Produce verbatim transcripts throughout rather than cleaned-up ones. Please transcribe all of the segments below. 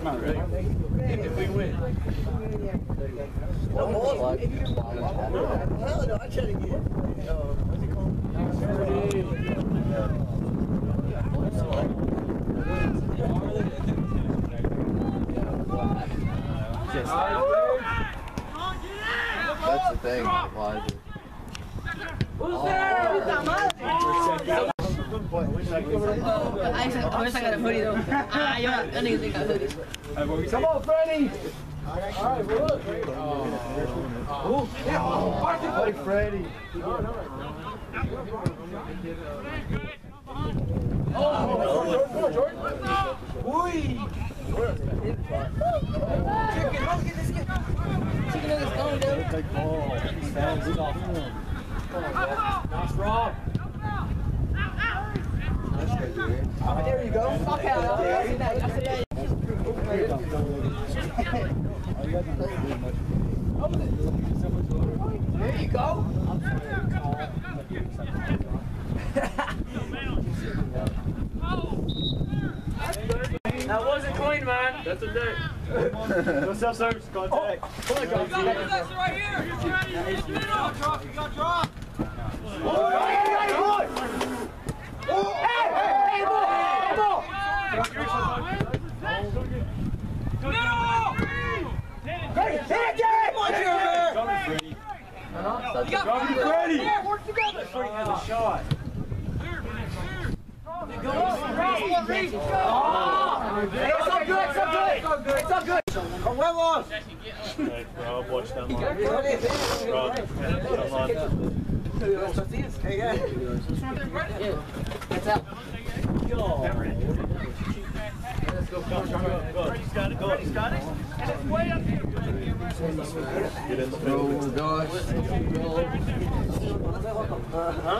not ready. If we win. Hell no, I try to get. Uh, what's it called? That's the thing. Why is it? Who's there? I wish I got a hoodie though. Ah, yo, that nigga think I got hoodies. Come on, Freddie! Alright, well, look. Oh, yeah. Buddy Freddie. Oh, Jordan. Oi. Chicken, look at this kid. Chicken nugget's going down. Take ball. He's off him. Nice Rob. Oh, there you go. Fuck out. That's it. That's it. There you go. That wasn't clean, man. That's a day. No self-service contact. Oh, come on, guys. You got this right here. You got drop. You got drop. Oh, hey, hey, boy. Oh, hey, hey, hey, boy. Hey, boy. Ready, hit it, Jerry! Come on, Jerry! You got Freddie! Work together. Freddie has a shot. Go on, Reed! Go! Hey, it's all good, it's all good! It's all good! Come on, Ross! Hey, Rob, watch that line. Rob, Hey, guys. That's out. Let's go, go, go, go. Freddie's got it, Freddie's got it. And it's way up here. Get in the middle. Oh, gosh. Huh?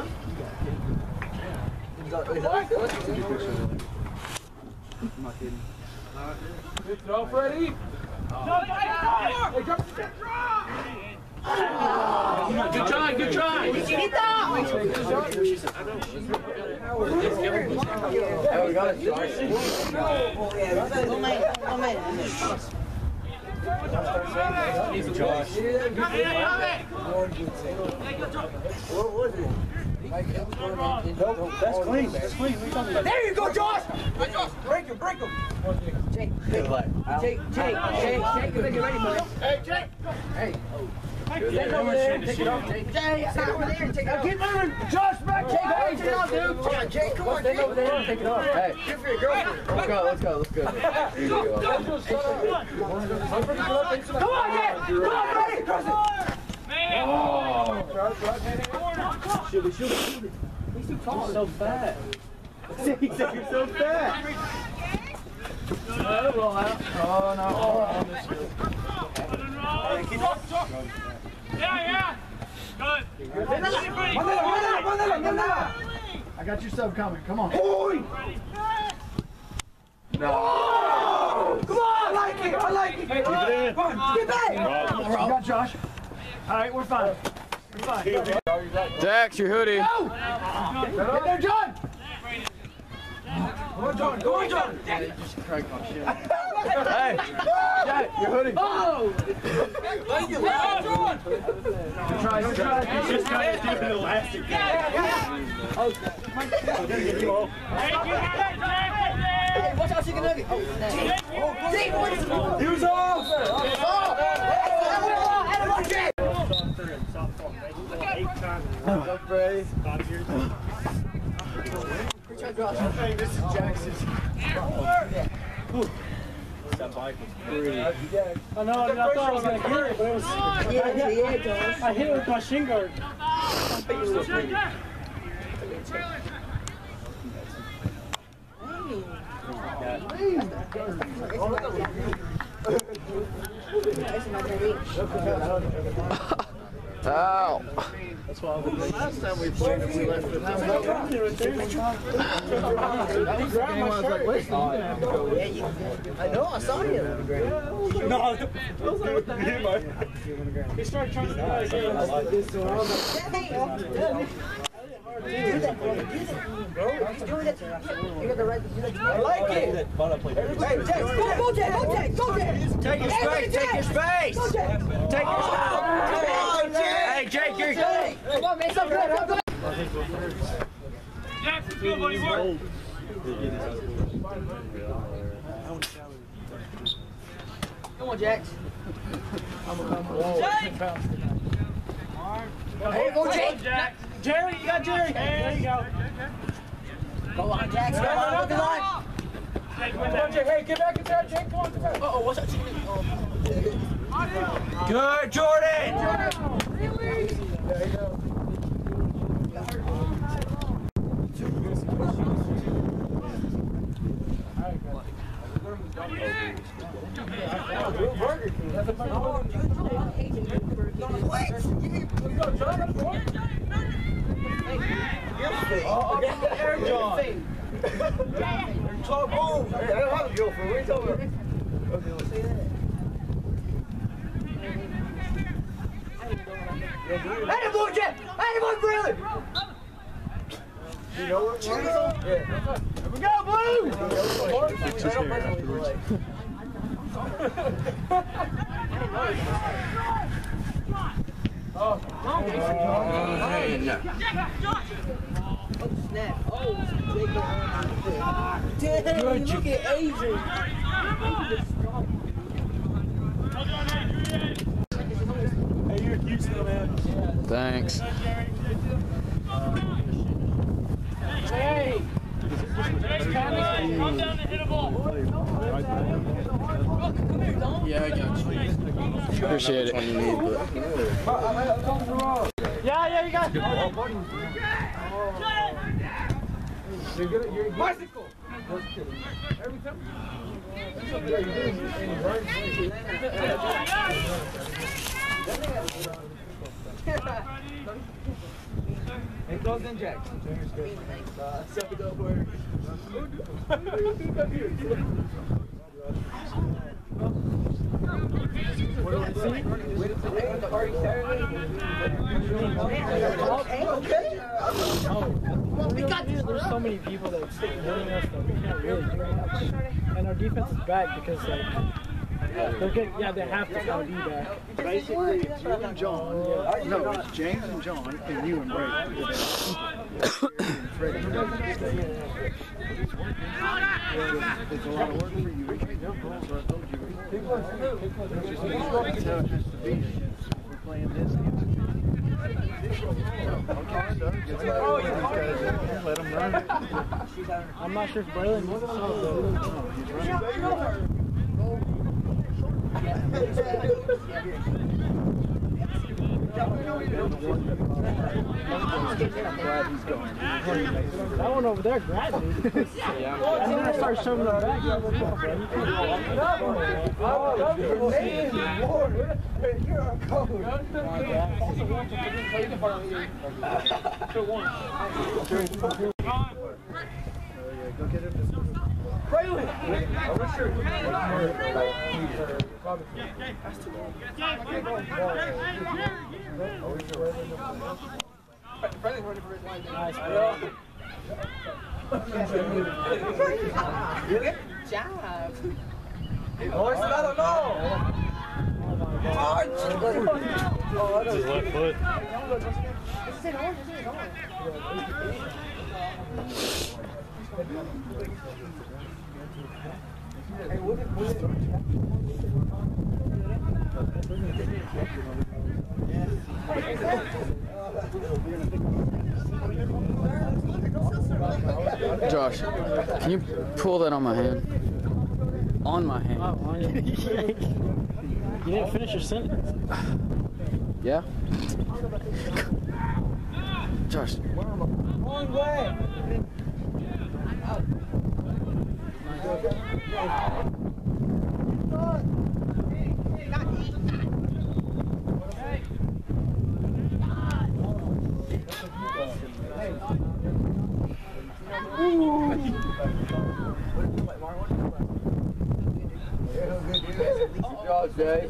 Good throw, Freddie. Good try, good try. Hey, we got it, Josh. Josh. What was it? That's clean, that's clean. What are you talking about? There you go, Josh! Break him, break him! Jake, Jake, Jake, Jake, Jake, Jake, you make it ready, buddy. Hey, Jake. Hey. Stand over there and take it off, Jake. Jake, stand over there and take it off. Keep moving! Josh, back! Jake, take it off, dude! Come on, Jake, come on, Jake! Stand over there and take it off. Hey, Good for your girlfriend. let's go, let's go, let's go. Here you go. Come on, Jake! Come on, buddy! Cross it! Shoot it, shoot it, shoot it. He's too tall. He's so fat. He said you're so fat. That'll roll out. Oh, no. Yeah, yeah. Good. I got your sub coming. Come on. Oi! No. Come on! I like it! I like it! Keep it in. Come on, get back! Come on, Rob. You got Josh. All right, we're fine. We're fine. Jax, your hoodie. Get there, John! Go on, John! Go on, John! Hey, Jack, your hoodie. Oh! Thank you. John. Good try, good try. He's just kind of doing elastic. Yeah, yeah. Okay. Hey, you got it, Hey, watch out, chicken nugget! Oh, Jake, what is it? He was off! Jake! What's up, Freddie? Hey, this is Jackson's. That bike was pretty. I know, I, mean, I thought I was going to hit it, but it was... Yeah, yeah, Josh. I hit it with my shin guard. Ow. That's why I was last time we played it, we left it. I know, I saw you. No, he started trying to do like this, so I was like, Do that, bro. Do that, bro. He's doing it. You got the right to do that. I like it. Hey, Jax, go, go, Go, Jay! Go, Jay! Go, Jay! Take your space! Take your space! Go, Jay! Take your space! Hey, Jake, you're good! Come on, man. So good. So good. Jack, let's go, buddy. Work. Come on, Jax. Hey, go, Jake. Jack. Jerry, you got Jerry! There you go. Go on, Jax. Go on. Look at line. Jake, win that. Hey, get back in there, Jake. Come on, come on. Uh-oh, what's that? Good, Jordan! There you go. Hey, boy, Jack! Hey, boy, Braylon! You know what? Yeah. Here we go, Blue! Fix his hair afterwards. Oh, snap. Oh, dang, look at Adrian. Hey, you're cute still, man. Thanks. Hey! Come down and hit a ball. Yeah, I got you. Appreciate it. Yeah, yeah, you got it. You're good. You're good. Bicycle! Every time. It goes in, Jack. There's so many people that stick winning us that we can't really do much. And our defense is bad because like they're good. Yeah, they have to now be back. Basically, it's you and John. Yeah. No, it's James and John, and you and Brady. It's a lot of work for you. We can't jump on, so I told you. It's just that's how it has to be. We're playing this against it. Okay, so just let all these guys in. Let them run. I'm not sure if Braylon wants to No, he's running. Glad he's going. that one over there grabbed me. Yeah. And then I started shoving them back. I was like, bro, you can't You're a coach. Go get him. Good job. Horse, I don't know. Oh, His left foot. Josh, can you pull that on my hand? On my hand. Oh, on you. You didn't finish your sentence. Yeah? Josh. Long way. Josh, Jay.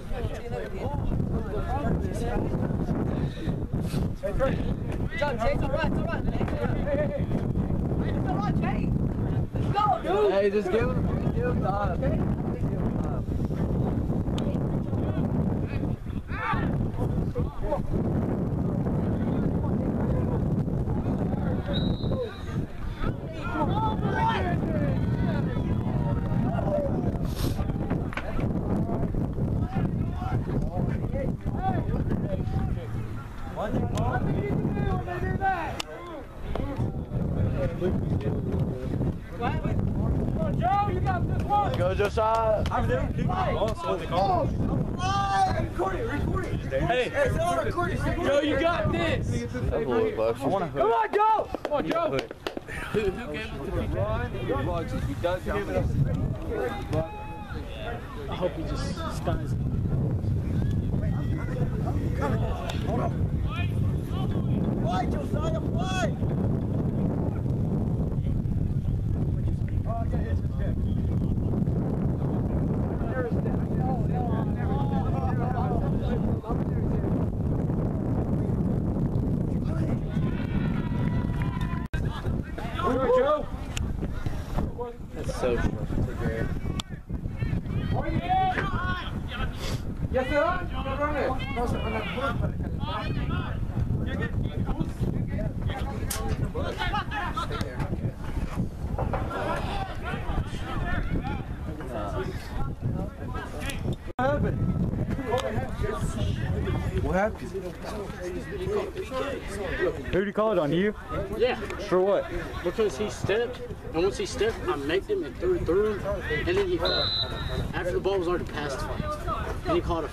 John, Jay, it's all right, it's all right. It's all right, Jay. Let's go, dude. Hey, just give him, give him the honor. Josiah. I'm there. Oh, so they call. Hey, hey, Joe, you got this. I want to Come on, Joe. Come on, Joe. Who, who gave it to me? I hope he just stuns. Fly, Josiah, fly. Joe. That's so short. Yes, sir. Run it. What happened? Who did he call it on you? Yeah, For what? because he stepped, and once he stepped, I made him and threw it through him, and then he, after the ball was already passed, and he caught a.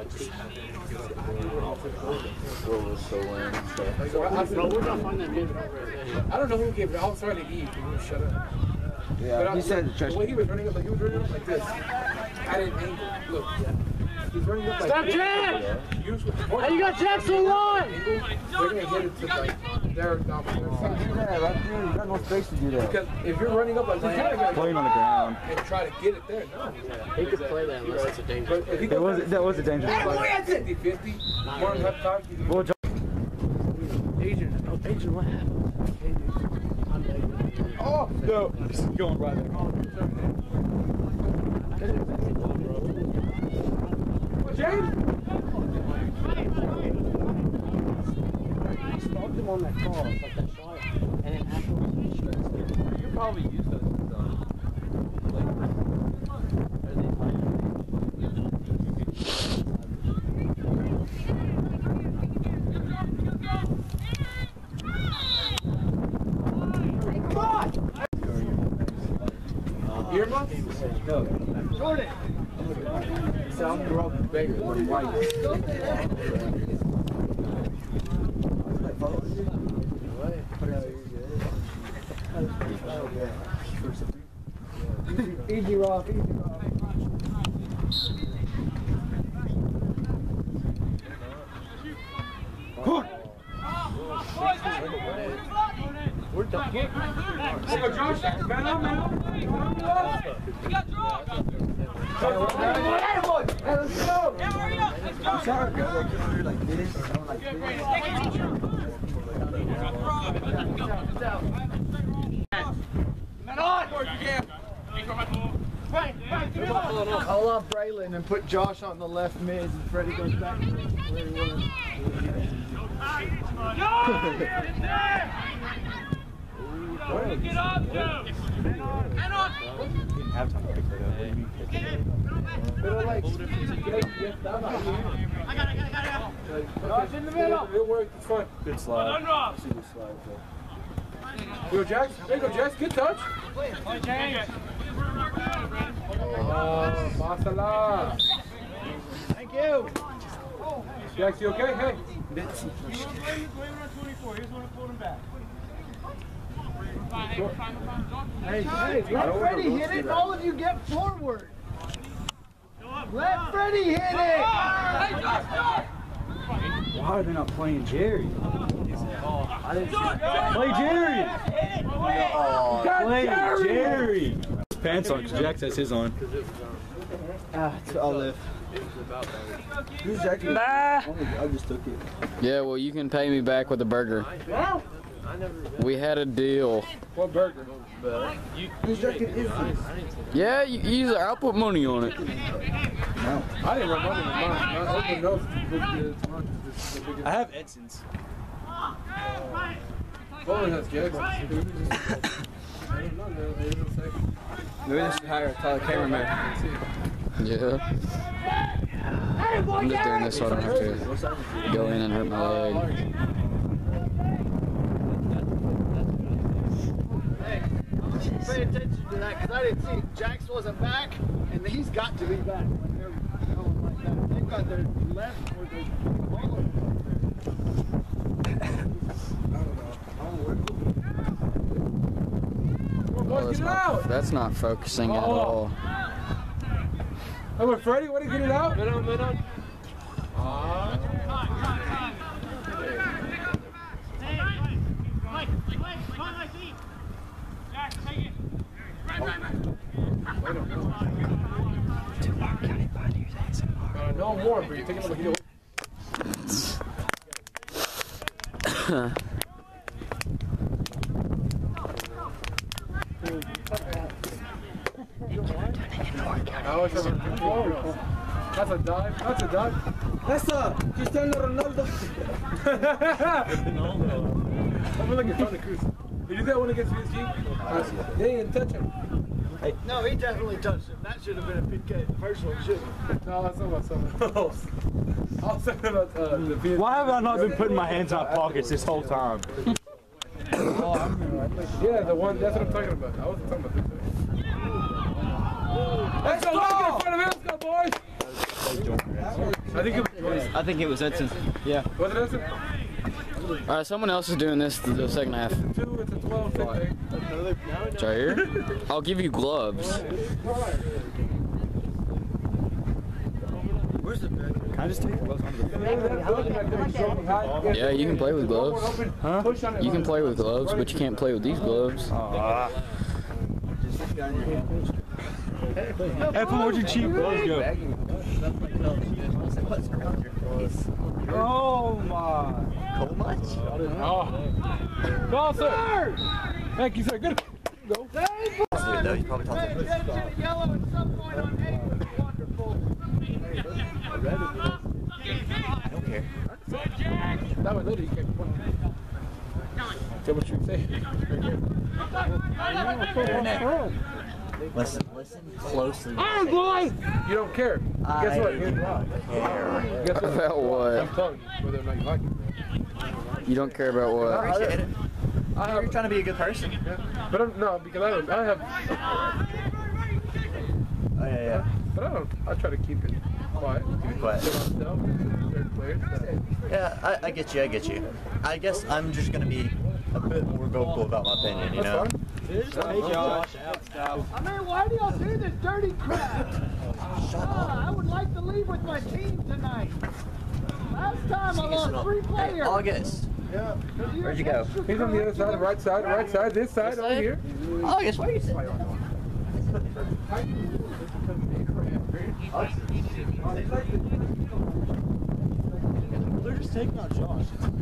What was so lame? Bro, we're gonna find that video. I don't know who gave it. I was trying to eat. Shut up. Yeah, he said the way he was running up, like he was running up like this. I didn't angle. Look. He's running up like Stop, this. Jack! Usually, Hey, you got Jackson one! they're gonna hit it to like their down their do side. that right there. You got no space to do that. Because if you're running up like this, you gotta Playing on the ground. and try to get it there. No. He could play that unless it's a dangerous But if he It goes was that was a dangerous play. fifty fifty, more than half time, he's Well, John, Adrian, oh, Adrian, what happened? oh no, this is going right there. James? I stopped him on that call, like that shot, and then afterwards he stressed it. You probably use those. Um, like, are they Earmuffs? No. Jordan! Sound drop bigger than white. Easy rock, easy rock. We're done. Go, Josh. Man up, man up. Man up. You got dropped. Let's go. Yeah, hurry up. Let's go. I'm sorry, bro. Like, you're like this. I'm like this. Man on. Call up Braylon and put Josh on the left mid and Freddie goes back to where he was. Get up, Joe. Man on. have time to pick that up. But like, I got it, I got it, I got it. Josh in the middle. It'll work. It's fine. Good slide. Undrop. See the slide Go, though. Jax. There you go, Jax. Good touch. Play, James. Oh, masala. Thank you. Jax, you okay? Hey. Hey, hey, let Freddie hit it and all of you get forward. Let Freddie hit it. Why are they not playing Jerry? I didn't play Jerry. Oh, Play Jerry. Pants on because Jax has his on. Ah, it's Olive. Who's Jack? Nah. I just took it. Yeah, well, you can pay me back with a burger. We had a deal. What burger? Whose jacket is this? Yeah, you use I'll put money on it. No. I didn't run money with mine. I opened those. I have Edson's. Bowling has Jax. Maybe they should hire a Tyler cameraman. Yeah. I'm just doing this so I don't have to go in and hurt my leg. pay attention to that because I didn't see it. Jax wasn't back, and he's got to be back when they're going like that. They've got their left or their ball. Oh, that's, not, that's not focusing at all. Hey, wait, Freddie, what did you get it out? Middle, middle. Ah. Uh, no more, but you're taking it like you That's a dive. That's a dive. That's a Cristiano Ronaldo. I feel like you're trying to cruise. Did you do that one against P S G? Uh, they didn't touch him. Hey. No, he definitely touched him. That should have been a P K. The first one should have. No, that's not about something else. I was talking about uh, the P S G. Why have I not been putting my hands in my pockets this whole time? Yeah, the one. That's what I'm talking about. I wasn't talking about this. Let's go! Get in front of him. Let's go, boys! I think it was. I think it was Edson. Yeah. Was it Edson? All right, someone else is doing this the second half. Two, it's a twelve, thing. It's right here. I'll give you gloves. Where's the bed? Can I just take the gloves under the bed? Yeah, you can play with gloves. Huh? You can play with gloves, but you can't play with these gloves. Aww. Evan, where'd your cheap gloves go? Oh my. How much? Oh. Go, sir. Thank you, sir. Good. Go. No, he's probably talking. Yellow at some point on eight was wonderful. I don't care. That was literally kicked one. Say what you say. Listen, listen closely. Oh boy! You don't care. I Guess what? don't care. Guess what? About what? I'm telling you, whether or not you like it. You don't care about I what? appreciate it. I have, You're trying to be a good person. yeah. But I'm, no, because I don't. I have. Oh, yeah, yeah. But I don't. I try to keep it quiet. Keep it quiet. To myself and certain players. Yeah, I, I get you, I get you. I guess I'm just going to be a bit more vocal about my opinion, you know? Hey, Josh. I mean, why do y'all do this dirty crap? Ah, I would like to leave with my team tonight. Last time I lost three players. August. Yeah. Where'd you go? He's on the other side, the right side, the right side, this side, over here. August, where are you sitting? They're just taking out Josh.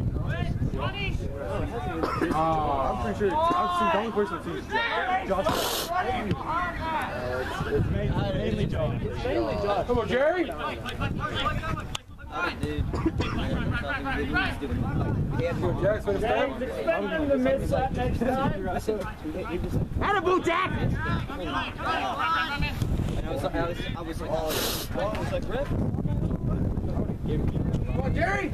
Uh, I'm pretty sure I've seen the only person who's Josh. It's mainly Josh. It's mainly Josh. Come on, Jerry. Jack's for the start. Expect him to miss that next time. Attaboy, Jack! I was, I was, I was like, oh, I was like, Rip. Come on, Jerry.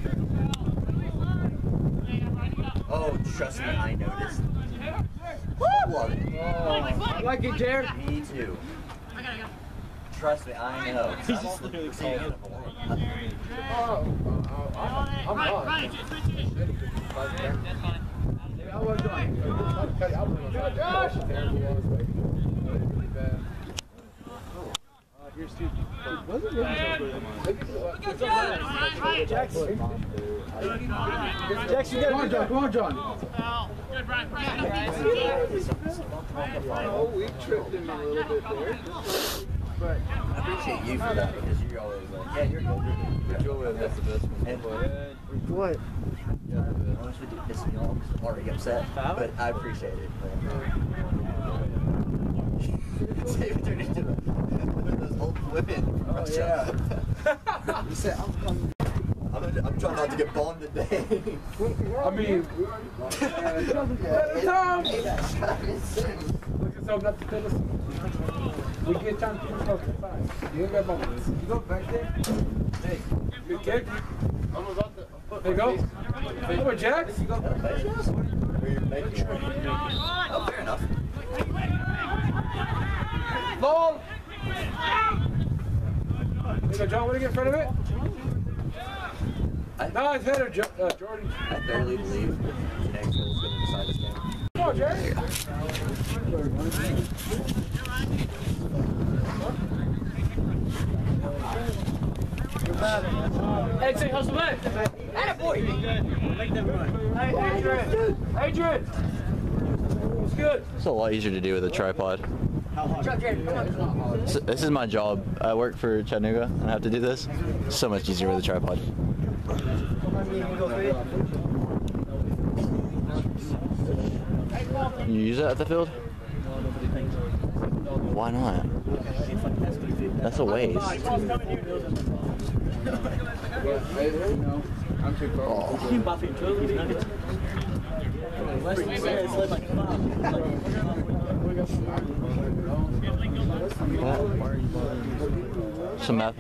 Oh, trust me, I noticed. Love it. I like it, Jerry. Me too. Trust me, I know. He's just literally calling it. Oh, I'm not. I was on. Josh! Here's Steve. Wasn't Jackson. Jackson, you got Come on, John. Come on, John. Good, Brian. Oh, we tripped him a little bit there. But I appreciate you for that because you're always like, yeah, you're good. But Joel, that's the best one. And what? honestly, it pissed me off because I'm already upset, but I appreciate it. David turned into one of those old women from Russia. Yeah. He said, I'm coming. I'm, I'm trying not to get bombed today. I mean, Tom! Look at some not to tell us. We get time to push off the side. You ain't got moments. You go back there. Hey, good kick. I'm about to. There you go. Come on, Jack. Oh, fair enough. Ball. Hey, John, want to get in front of it? I, no, it's better, jo uh, Jordan. I barely believe Nashville's going to decide this game. Come on, Jerry. Hey, say hustle back. Hey, boy. Make them run. Hey, Adrian. Adrian. What's good? It's a lot easier to do with a tripod. So this is my job. I work for Chattanooga and I have to do this. So much easier with a tripod. You use it at the field? Why not? That's a waste. I'm too far. Some math.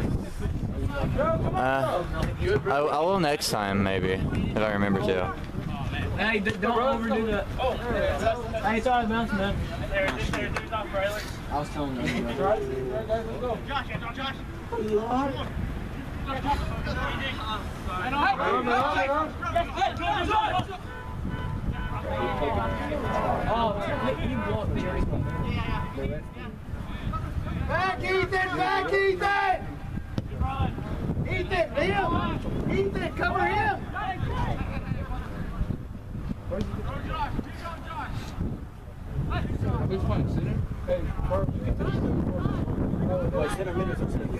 Uh, I, I will next time, maybe, if I remember to. Hey, don't overdo that. Oh, hey, it's alright, mouse, man. There, there, there's not Brailer. I was telling them. Josh, Josh, Josh. Back, Ethan! Back, Ethan! Ethan, him! Ethan, cover him! Who's playing center? Hey, Mark. Wait, center minutes or center?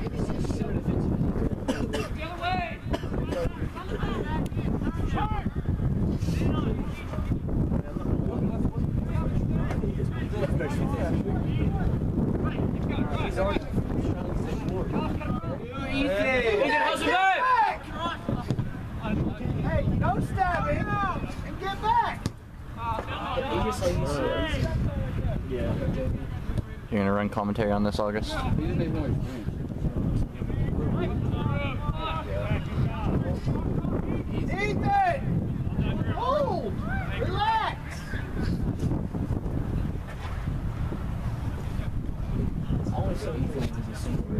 Hey, don't stab him and get back! Yeah. You're gonna run commentary on this, August? Ethan! Hold! Relax! Always so Ethan is a single.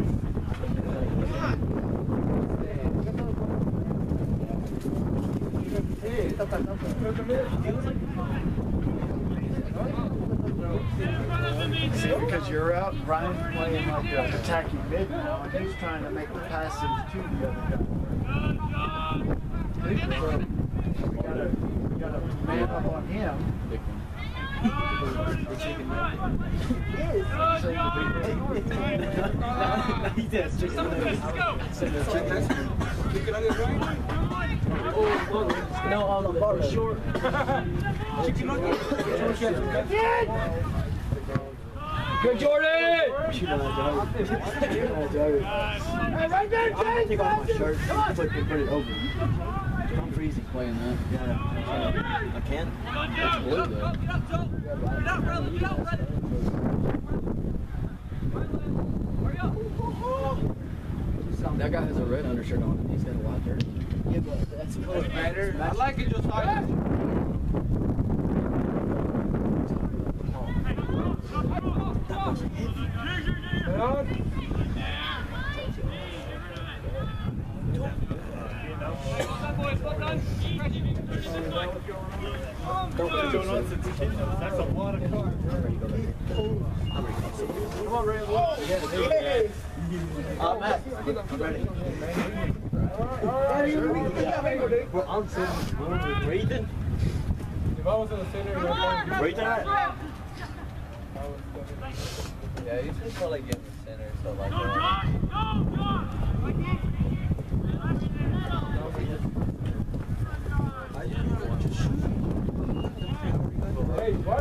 See, because you're out, Ryan's playing like an attacking mid now, and he's trying to make the passes to the other guy. So, we gotta, we gotta man up on him. No, on the bar short. Good, Jordan! Hey, right there, James! Take off my shirt. Put it, put it over. I'm freezing playing that. Yeah. I can't. It's blue though. That guy has a red undershirt on and he's got a lot dirty. Yeah, but that's Doesn't matter. I like it just like That's a lot of cards. Come on, Ray. Hey! I'm at. I'm ready. Well, I'm sitting with Raiden. if I was in the center, Right there. Yeah, you should probably get in the center, so like. Go, Josh! Go, Josh! hey, what?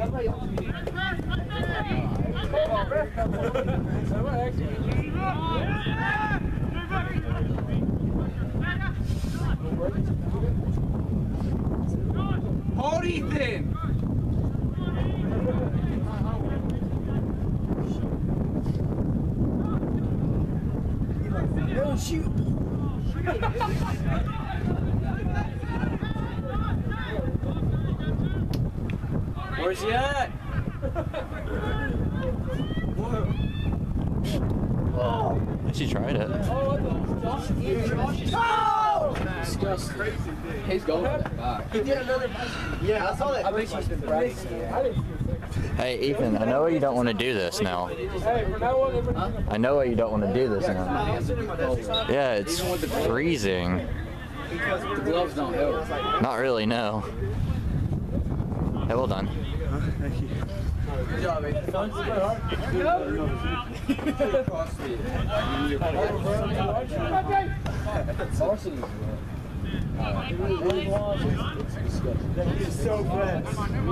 Hold Ethan! Don't shoot! Where's he at? She tried it. Disgusting. He's going for that back. He did another back. Yeah, I saw that. I bet she's been practicing. Hey, Ethan, I know why you don't want to do this now. I know why you don't want to do this now. Yeah, it's freezing. The gloves don't help. Not really, no. Hey, well done. Good job, man. Varsity. He's so fast.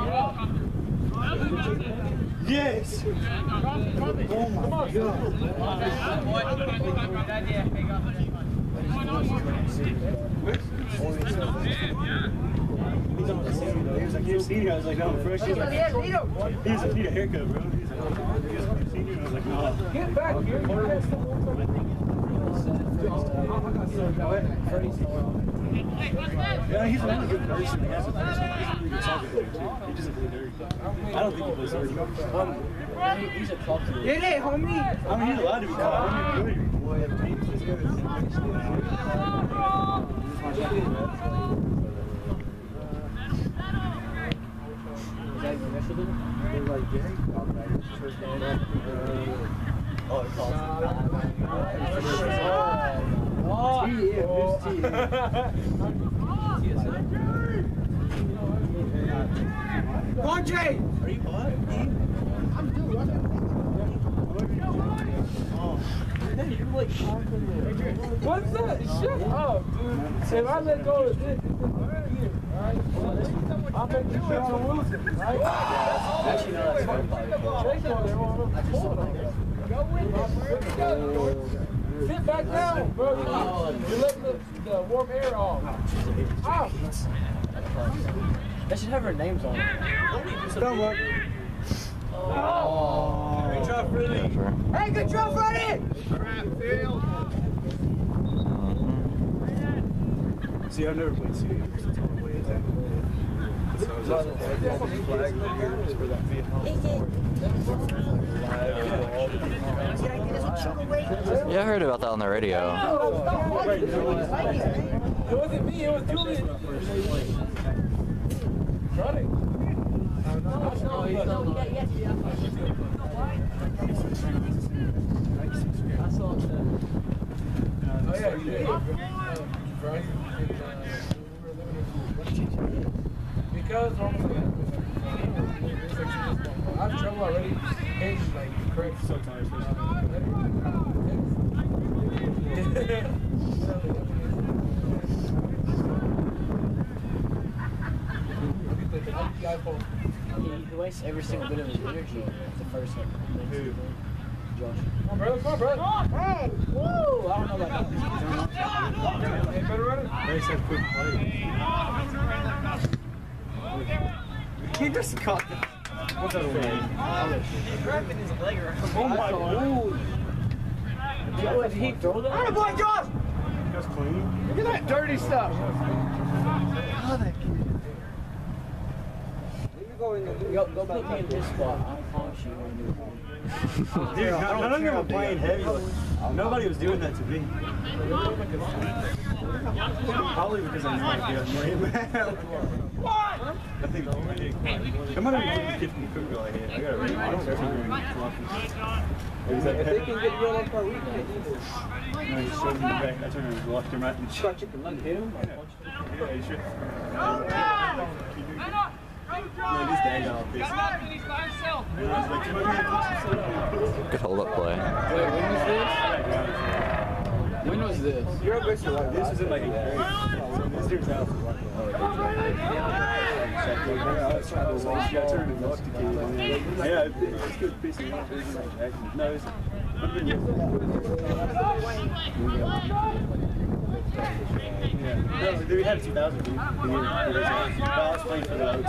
Yes! Oh my god. He's on the senior though. He was like, you're a senior. I was like, no, I'm fresh. He was like, he was like, need a haircut, bro. He was like, you're a senior. I was like, no. Get back here. Yeah, he's a really good person. He has a person. He's a really good soccer player, too. He doesn't play dirty. I don't think he plays dirty. Um, He's a clock. Get it, homie. I mean, he's allowed to be caught. I mean, Oh, it's Come on, Jay! Are you hot? I'm doing what? What's that? Shut up, dude. If I let go of this, it's here, alright? I'll make you sure I'm losing, right? Actually, no, that's fine. Sit back down, bro. You let the, the warm air off. Ow. They should have her names on it. don't work. Oh. Good job, Freddie. Hey, good job, Freddie! See, I've never played C D. So it's all the way attack. So I was just flag for that Vietnam. Yeah, I heard about that on the radio. It wasn't me, it was Julian. Running. Oh yeah, you did. Because I have trouble already. It's like correct. So tired. He wastes every single bit of his energy at the first one. Who? Josh. Come on, brother. Come on, brother. Hey! Woo! I don't know about that. Hey, better run it. They said quick play. He just caught the... What's that over there? Grabbing his leg around. Oh my god. Did he throw that? Atta boy, Josh! That's clean. Look at that dirty stuff. Go, go put me in his spot. I promise you won't do it. Dude, none of them were playing heavy. Like, nobody was doing that to me. Probably because I'm not good. What? I think it's big. I might have been fifty foot goal ahead. I got a ring. I don't think we're If they can get you on part, we can do this. No, he showed me the back. I turned and blocked him right in the shot. You can hit him. Yeah, you should. No, this day off this. Good hold up play. Wait, when was this? When was this? You're a bitch. This was in like a grade. So this dude's house was like, oh, I turned and blocked the kid. Yeah, it's good pissing off. No, it's. Yeah, no, we had two thousand. I was playing for the O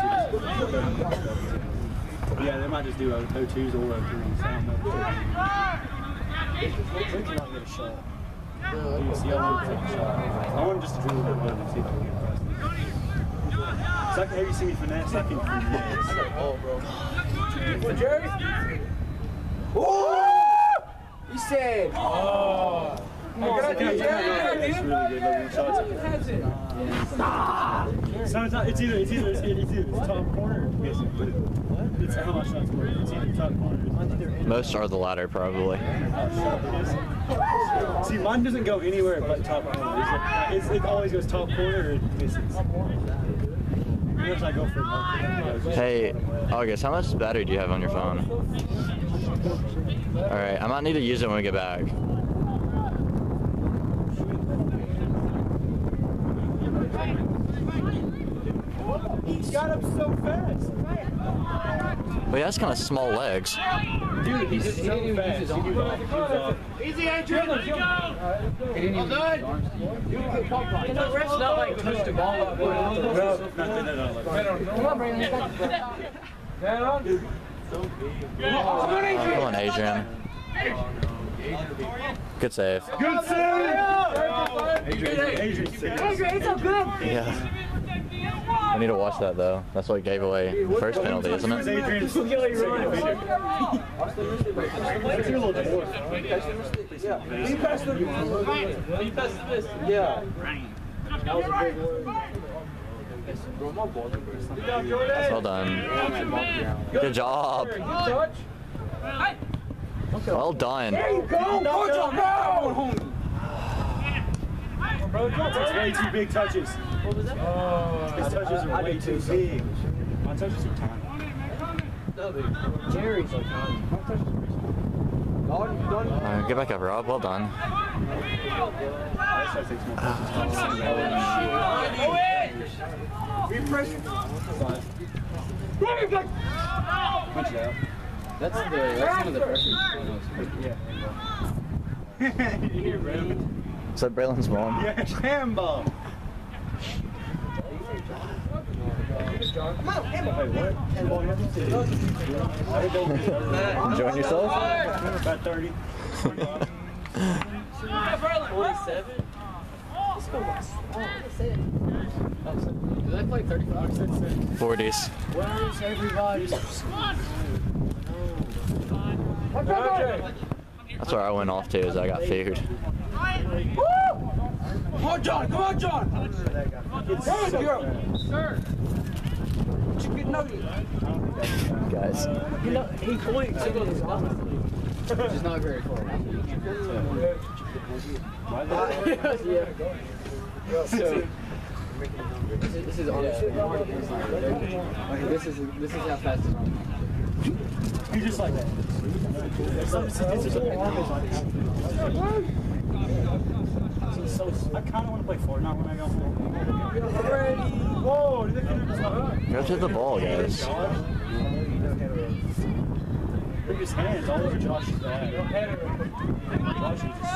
twos. Yeah, they might just do O twos or O threes. I don't know. We cannot get a shot. I want just to drill that one and see if I can get past it. So I can have you see me finesse, I can finesse. For Jerry? He said, Oh. Come on, It's really good looking shots. So it's, not, it's either it's either it's either it's top corner or missing. What? It's how much shots work. It's either top corner. Most are the latter, probably. See, mine doesn't go anywhere but top corner. It's like, it's, it always goes top corner or it misses. Unless I go for it. Hey, August, how much battery do you have on your phone? Alright, I might need to use it when we get back. He got up so fast. Well, he has kind of small legs. Dude, he's just so fast. He was off. Easy, Adrian. Let's go. Well done. Can the refs not like touch the ball up? No, not that at all. Come on, Brandon. Come on, Adrian. Good save. Good save! Adrian, Adrian saved. Adrian, it's so good. Yeah. I need to watch that though. That's what gave away the first penalty, isn't it? Adrian's second video. It's your little dwarf. Yeah. You passed the. You passed this. Yeah. That was a big one. Well done. Good job. Well done. There you go. Go, Bro, that's way too big touches. What was that? Oh, His touches are way too big. My touches are tiny. No, Jerry's so tiny. My touches are tiny. Alright, get back up, Rob. Well done. That's the that's one of the pressure. Yeah. Is that Braylon's mom? Yeah, handball. Enjoying yourself? About thirty. forty-seven? Do they play thirty-five? forties. Where's everybody? That's where I went off to, is I got food. Come on, John! Come on, John! There you go! Sir! Chicken nugget! Guys. You know, he points. Which is not very far. Yeah. So, This is, this is honestly like, this is this is how fast it's on. He's just like that. It's just a arm is like so, I kind of want to play Fortnite when I go home. Whoa! Did they Go to the ball, guys. Look at his hands all over Josh's bag. Josh is just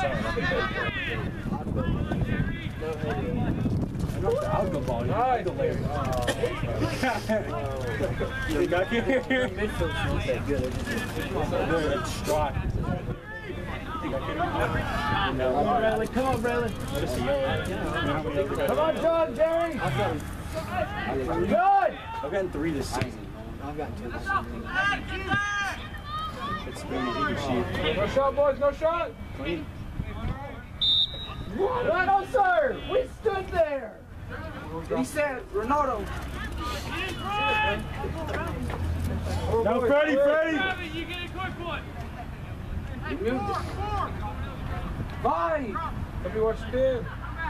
I'll go ball. I'll go later. You got here? midfield feels that good. Good strike. Come on, Bradley. Come on, Bradley. Come on, John, Jerry. Good. I've gotten three this season. I've gotten two this season. It's been a shoot. No shot, boys. No shot. Clean. No, sir. We stood there. He said, Ronaldo. No, Freddie, Freddie. You get a quick one. He moved it. Bye. Let me watch spin.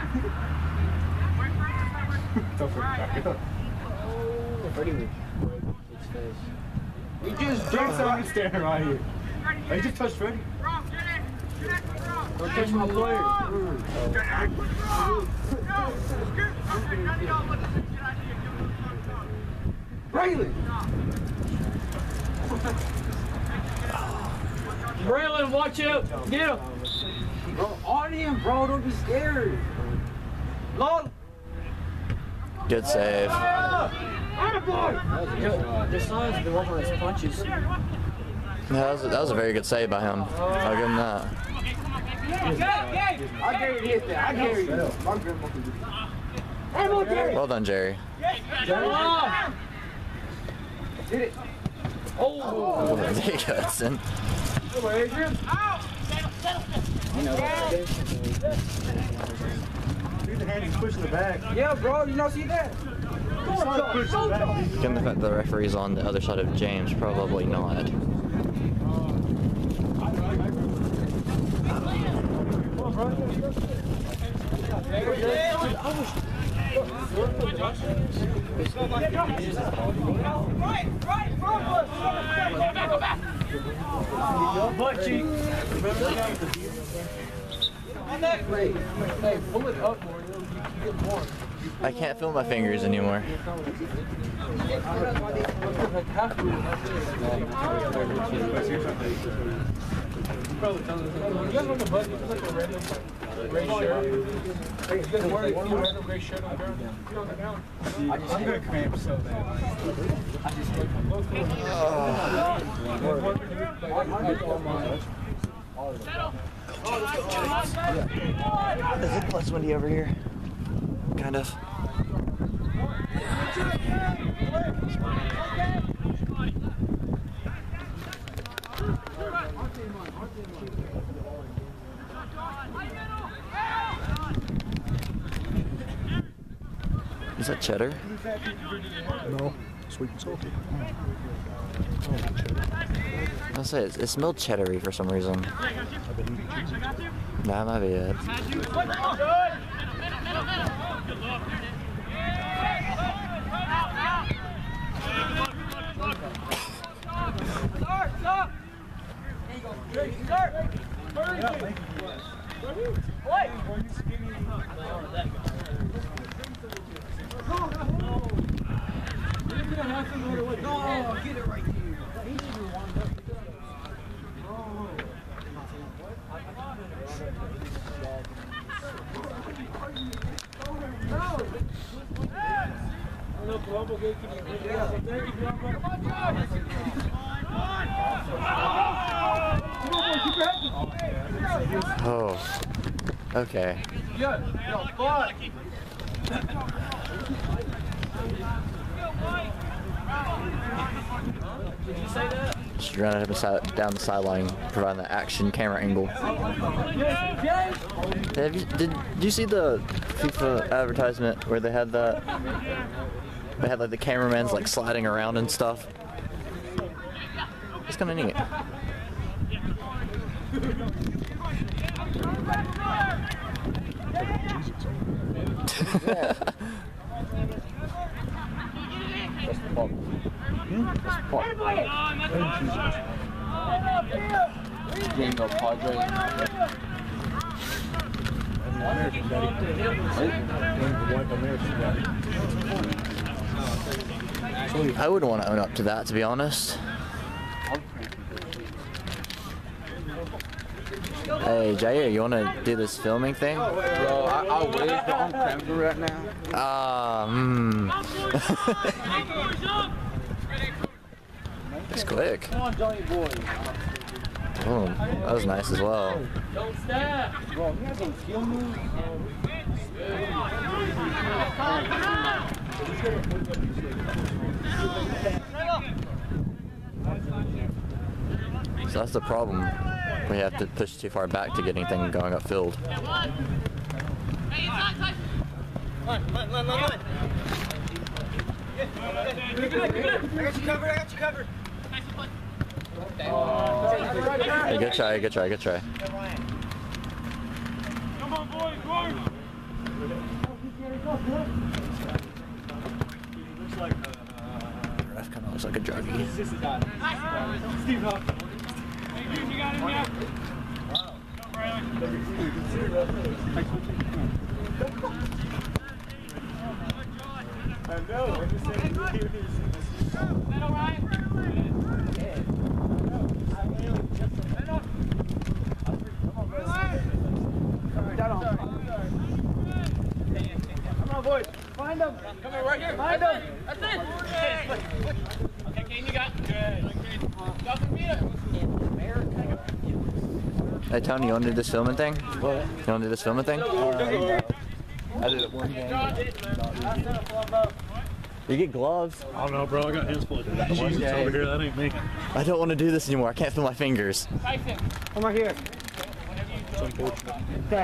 Go for it. Back up. Freddie would break his face. He just jumped on me standing right here. Oh, he just touched Freddie. Don't touch my player. Braylon. Braylon, watch out! Get him! Bro, on him, bro. Don't be scared. Lord. Good save. The son's been working on his punches. That was, that was a very good save by him. I'll give him that. I dare you to hit that. I dare you. My grandma can do that. Hey, look, Jerry. Well done, Jerry. Hit it. Oh! There you go, Hudson. Come on, Adrian. You know what to do. See the hand he's pushing the back. Yeah, bro, you don't see that? Given the fact the referee's on the other side of James, probably not. Butt cheek. Hey, pull it up more. You get more. I can't feel my fingers anymore. I'm gonna cramp so bad. Is it less windy over here? Kind of. Is that cheddar? No, sweet and salty. I'll say it, it smelled cheddary for some reason. That might be it. No, get it right here. Oh. Okay. Good. Yo, fuck. Did you say that? Just running up and side, down the sideline, providing the action camera angle. Have you, did, did you see the FIFA advertisement where they had that? They had like the cameraman's like sliding around and stuff. It's kind of neat. What's the pop? What's the pop? Django Padre. I wouldn't want to own up to that, to be honest. Hey, Jair, you want to do this filming thing? Bro, I, I wish, but I'm cramping right now. Ah, hmm. It's quick. Come on, Johnny boy. Oh, that was nice as well. Don't stop. Bro, you have some skill moves. So that's the problem. We have to push too far back to get anything going upfield. Line, line, line, line, line. I got you covered, I got you covered. Hey, good try, good try, good try. Come on, boys, boys. Ref kind of looks like a druggie. Steve Huff. Hey, dude, you got him yet? I know, I'm just saying. Is that all right? Come on, boys. Find them. Come on, right here. Find them. That's it. Okay, Kane, you got it. Good. Justin, beat it. Hey, Tony, you want to do this filming thing? What? You want to do this filming thing? Uh, I did it one game. You get gloves. I don't know, bro. I got hands full of Jesus over here. That ain't me. I don't want to do this anymore. I can't feel my fingers. Come right here. It's unfortunate. Okay.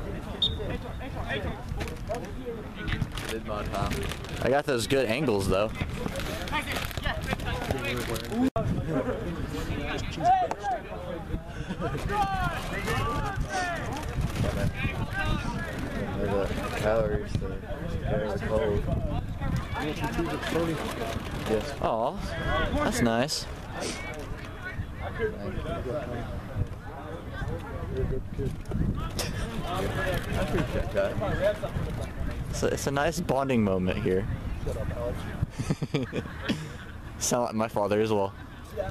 Did my time. I got those good angles though. The calories, the very cold. Yes. Oh, that's nice. I appreciate that. It's a, it's a nice bonding moment here. Sound like my father as well.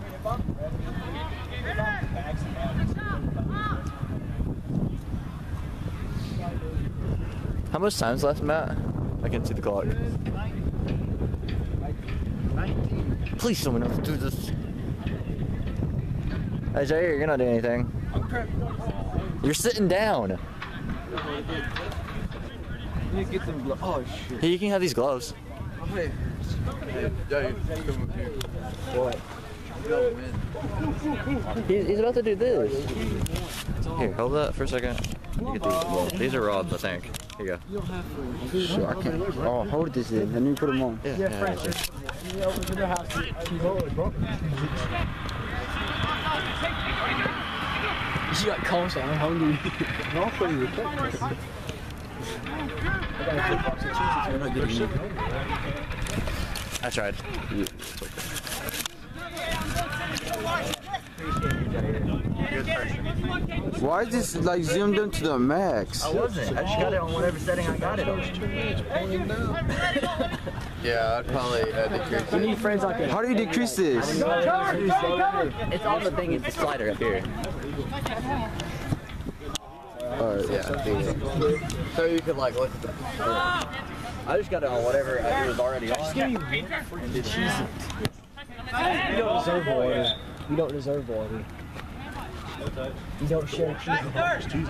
How much time's left, Matt? I can't see the clock. Please, someone else do this. Hey, Jair, you're not doing anything. You're sitting down. You get them gloves. Oh shit. Hey, you can have these gloves. Hey, hey, Jair, come up here. What? No, man. He's, he's about to do this. Here, hold that for a second. You get these. Well, these are rods, I think. Here you go. You don't have to. Sure, I can't. Oh, hold this in. And you put them on. Yeah, yeah, yeah, yeah. She got calls saying I'm hungry. No, for you. I tried. Why is this like zoomed into the max? I wasn't. I just got it on whatever setting I got it on. Yeah, I'd probably uh, decrease You it. need friends like that. How do you decrease this? It's all the thing. It's the slider up here. Alright. Yeah. So you could like look at the. I just got it on whatever it was already on. And did cheese it. You don't deserve water. You don't deserve water. You don't share cheese.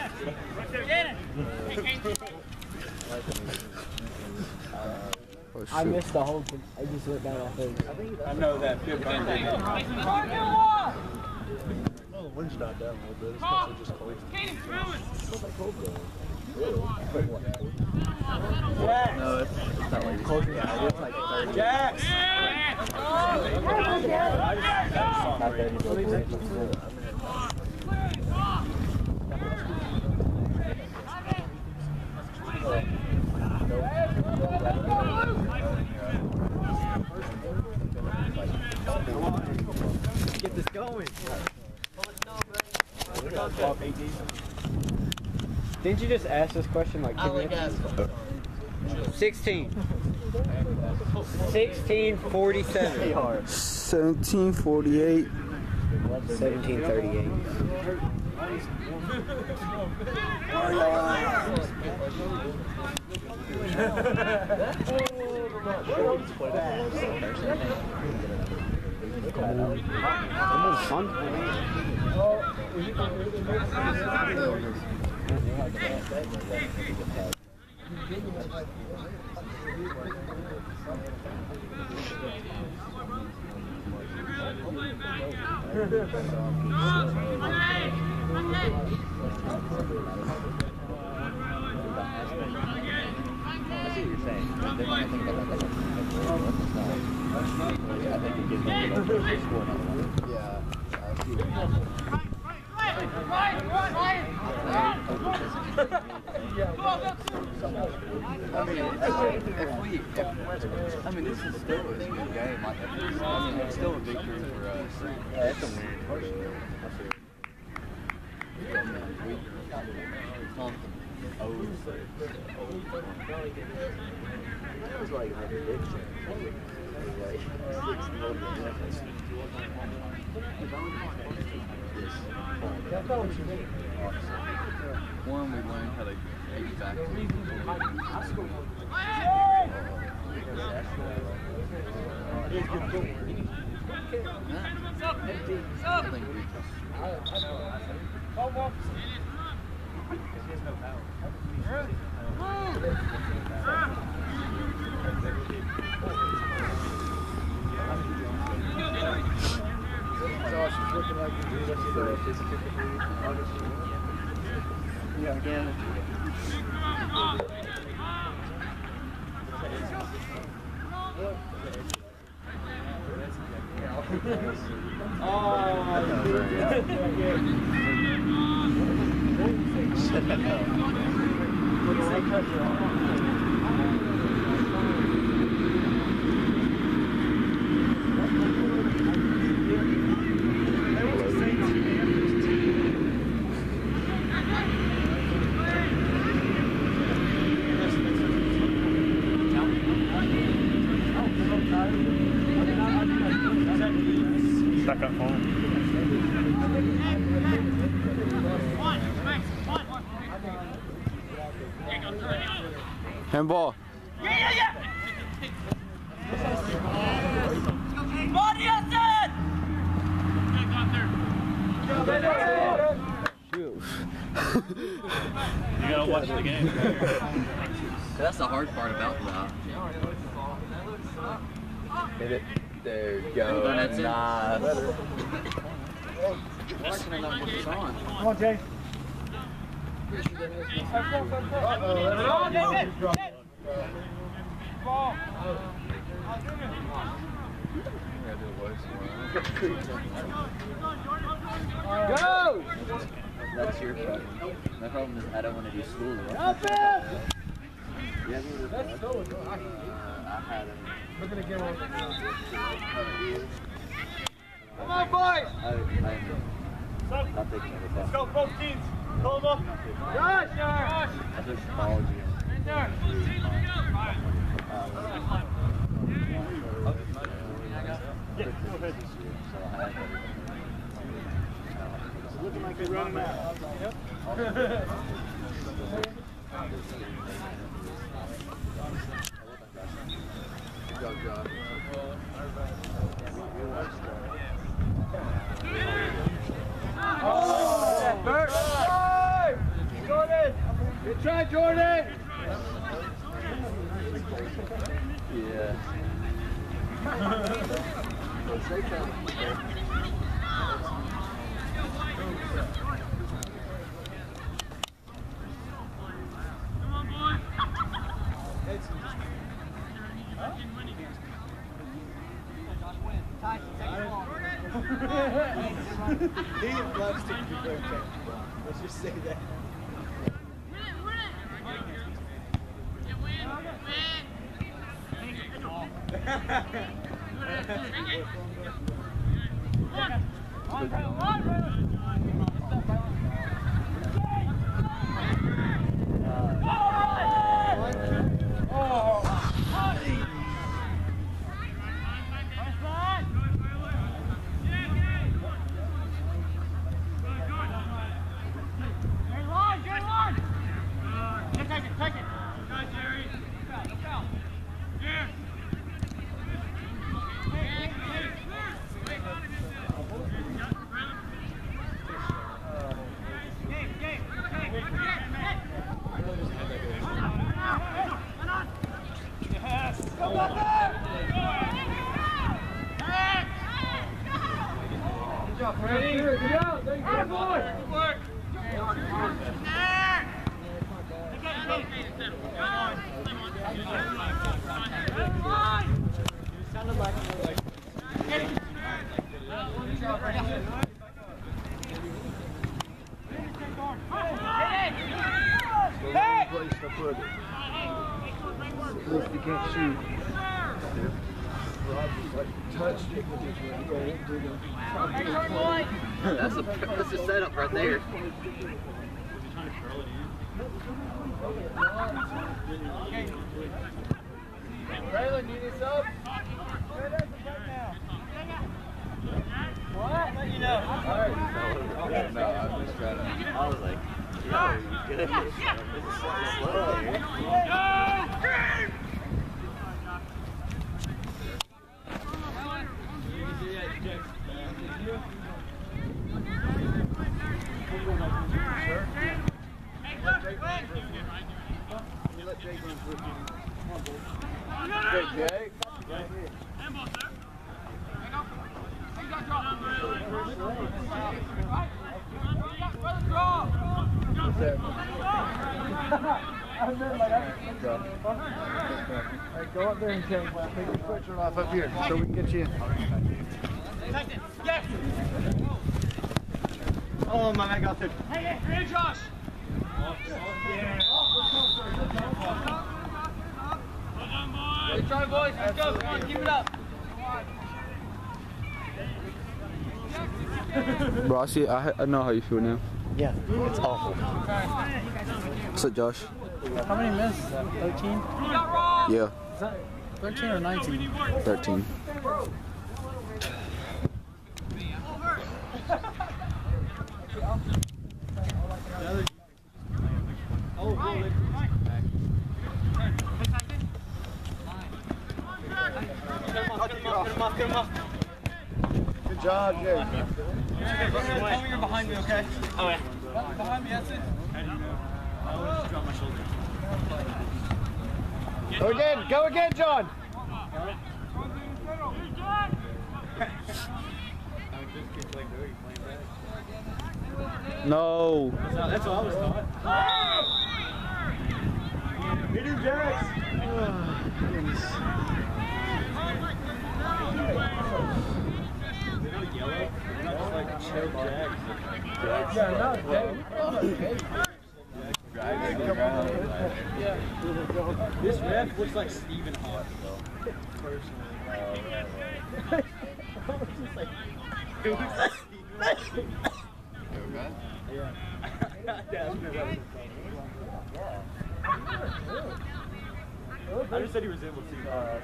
Oh, I missed the whole thing. I just went down off things. I know that. Feel burned in. Oh, the wind's died down a little bit. It's mostly just cold. No, it's, it's not like cold. It's like thirty. Jax! Get this going. Didn't you just ask this question like two minutes ago? sixteen. sixteen forty-seven. seventeen forty-eight. seventeen thirty-eight. I mean, this is still a good game. Like, I mean, it's still a victory for us. Yeah, it's a win. It was like my prediction. One, we learned how to exactly. Yeah, again. Stuck up home. Handball. Yeah, yeah, yeah! Body outside! You gotta watch the game. That's the hard part about that. Hit it. There you go. That's it. Nice. Come on, Jay. Uh-oh. David! Ball! Go! That's your problem. My problem is I don't want to do school. Up it! Yeah, Let's go. uh, I had him. Look at the camera. Come on, boys! I, I'm not thinking of it. Let's go, both teams. Pull them up. Josh! Josh! I just followed you. Looking like they're running out. Yep. Good job, John. Oh! Bert! Jordan! Good try, Jordan! Yeah. He loves to be very technical. Let's just say that. Ready? Good job. Good boy. Good work. Sounded like Hey! Place to put it. At least you can't shoot. Rob just like touched it with his hand. Go into the That's a that's a setup right there. Braylon, you need sub? What? Let you know. Alright. No, I'm just trying to. I was like, yo, you good? This is slow there. Good, Jake. What's that? Hey, go up there and take, take your sweatshirt off up here so we can get you in. Yes! Oh, my man got there. Hey, hey, hey, Josh! Good try, boys. Let's go. Come on, keep it up. Bro, I see. I, I know how you feel now. Yeah, it's awful. What's up, Josh? How many minutes is that? thirteen? Yeah, Is that thirteen or nineteen? thirteen. Good job, Jay. Tell me you're behind me, okay? Oh, yeah. Behind me, that's it. I'll drop my shoulder. Go again, go again, John. No. That's what I was thought. Hit him, Jax. This ref looks like Stephen Hawk, though. It looks like Stephen Hawk. I just said he resembled Steve. Uh,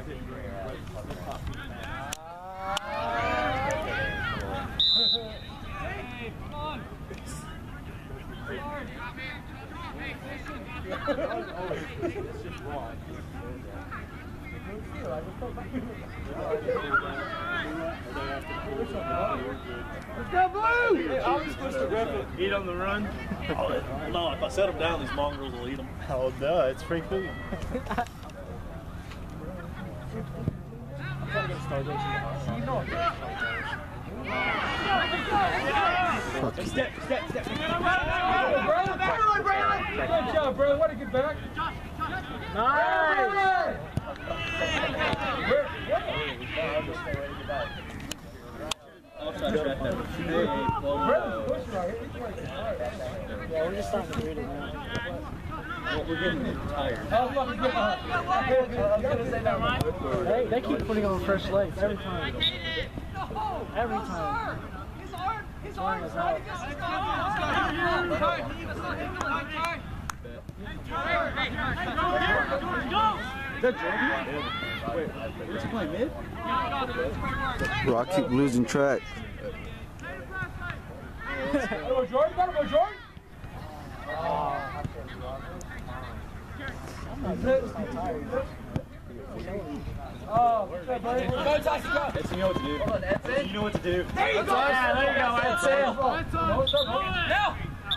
Hey, come on. It's just wrong. Let's go, Blue! Hey, I was supposed to rep it. Eat on the run. Oh, no, if I set them down, these mongrels will eat them. Oh, no, it's free food. Step, step, step. Good job, bro. What a good back. Nice. Yeah, we're just starting to read it now. Well, we're getting tired. They, they keep putting on fresh legs every time. Every time. His arm is out. What's he playing mid? Bro, I keep losing track. Go, Jordan. Go, Jordan. Oh, what's up, buddy? Go, Tyson, go. That's, you know what to do. That's it. You know what to do. There you go. Yeah, there you go. That's it. That's on. What's up, buddy? Now.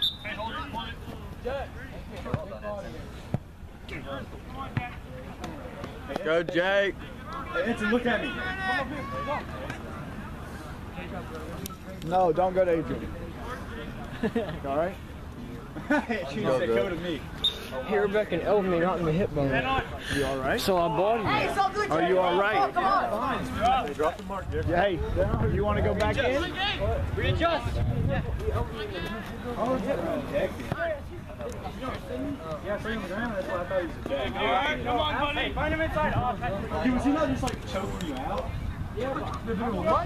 Go, Jake. Hey, Ensign, look at me. No, don't go to Adrian. All right? She said go to me. Hey, Rebecca and elbowed me right in the hip bone. You all right? So I bought Hey, him. so good. Are you all right? Come on. Hey, drop the mark, Dick. Hey, you want to go back in? Readjust. Yeah, bring him down. That's why I thought he was a jack. All right, come on, buddy. Find him inside. Oh, He was he not just like choking you out? What?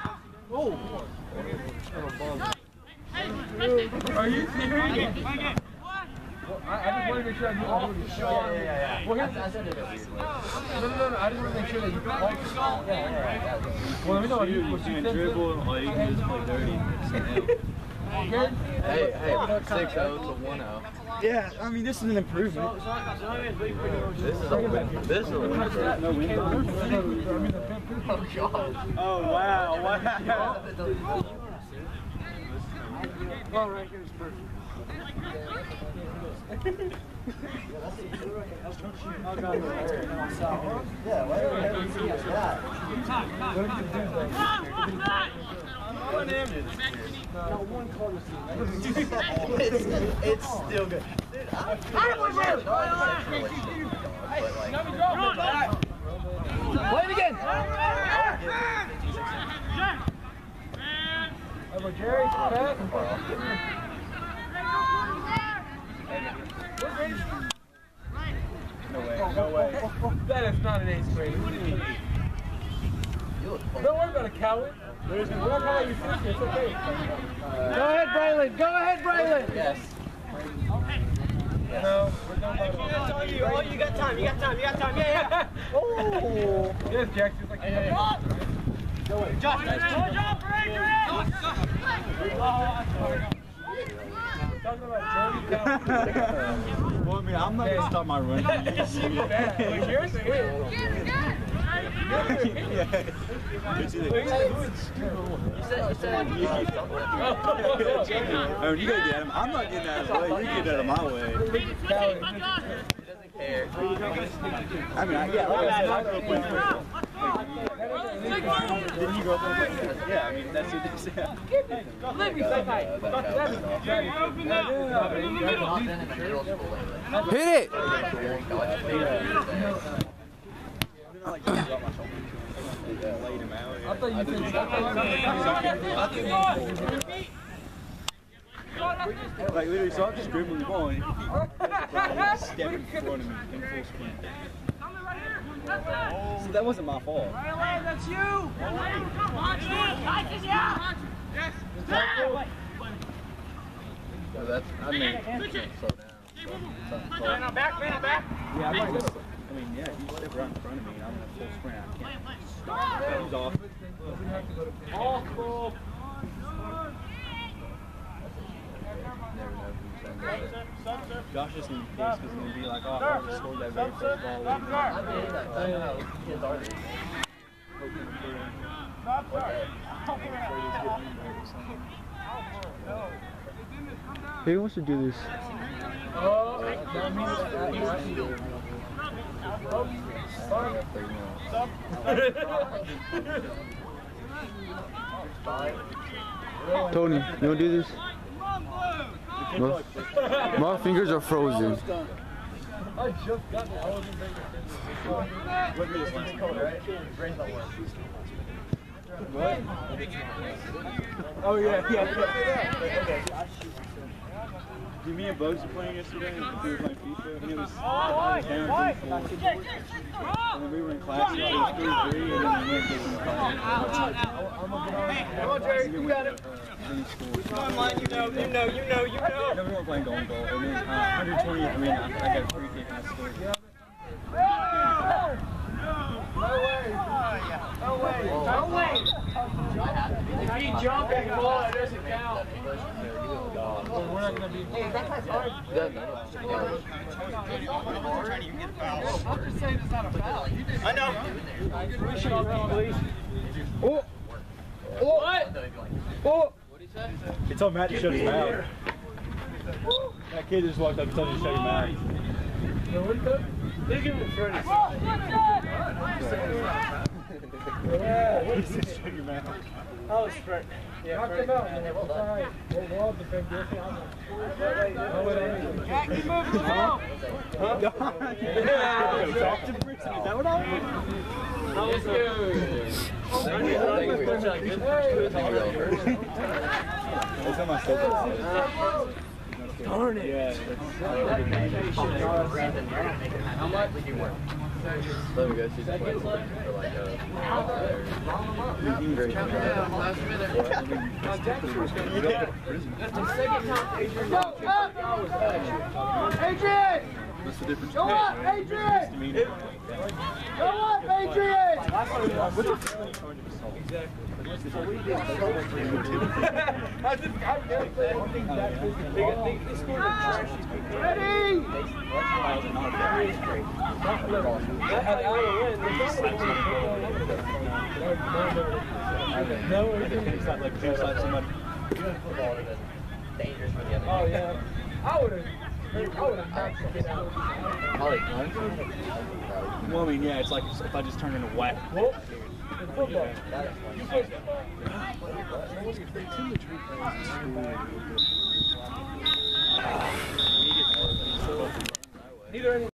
Are you serious? I, I just want to make sure I do all of this. Yeah, yeah, yeah. Well, here's, no, no, no, no. I just want to make sure that you like it. Yeah, yeah, yeah. Well, let me know what you You what you can think. dribble, or you can just play dirty. Good? Hey, hey, six oh to one oh. Yeah, I mean, this is an improvement. This is a win. This is a win. No win. Oh, wow. Wow. Well, right here is perfect. Yeah, why Got one card it's, it's still good. Dude, Play it again. Over Jerry. Pat. No way, no way. That is not an eighth grade. What do you mean? Don't worry about it, coward. We're not calling you sister. It's okay. Go ahead, Braylon. Go ahead, Braylon. Yes. No, we're done by You, oh, you got time, you got time, you got time, yeah, yeah. Oh! Yes, Jack, just like hey, hey, hey. Go away. Josh, nice job, Adrian! Talking about Jordy Cow. Well, I mean, I'm not gonna stop my run. Yours is good. Oh, you gotta get him. I'm not getting out of his way. You get out of my way. I mean, I, yeah, like I said, I grew up with Didn't you grow up with Yeah, I mean, that's what they said. Hit it! I thought you said Like literally, so I'm just dribbling the ball and he stepped in front of me in full sprint. So that wasn't my fault. That's you! So that's, I mean, you can't slow down. Man on back, man on back! Yeah, I might just, I mean, yeah, he stepped right in front of me and I'm in a full sprint. I can't. He's off. awful. Josh just in case because he's going to be like, oh, I just scored that very first ball. Who wants to do this? Tony, you want to do this? My, my fingers are frozen. I just got it. I wasn't Look at this last color, right? What? Oh yeah, yeah, yeah. Me and Bugs were playing yesterday, and we were playing FIFA, and it was, Oh, I was down three four. And then we were in class, and it was three three, and then we went to the class. Come on, Jerry, you got it. Then he scored. Come on, line, you know, you know, you know, you know. No, we weren't playing goal and goal, and then uh, one twenty, I mean, I, I got a free kick and I scored. No way. No way. No way. If you jump and ball, it doesn't count. We're not going to be. Hey, that guy's hard. I'm just saying it's not a foul. I know. Oh! Oh! What? Oh! He told Matt to shut his mouth. That kid just walked up and told me to shut your mouth. They give him credit. Yeah, he said shut your mouth. I was sprint. Yeah, knock him out, man. It's all right. We'll go up the big deal. Jack, you moving the ball. Huh? Yeah, talk to Brixton. Is that what I was? That was good. That's how my schedule is. Darn it. Yeah. How much would you work? Let me go see the place for like a great Last minute. That's the second time Adrian. Go up! Adrian! What's the difference? Go up, Adrian! Go up, Adrian! Exactly. I just got one thing back. They got they scored a trashy. Ready! That had Allen win. No, it's not like two sides somebody. oh yeah. I would have. I would have knocked the kid out. Well, I mean, yeah, it's like if I just turn into whack. Well, football. You play He Neither any.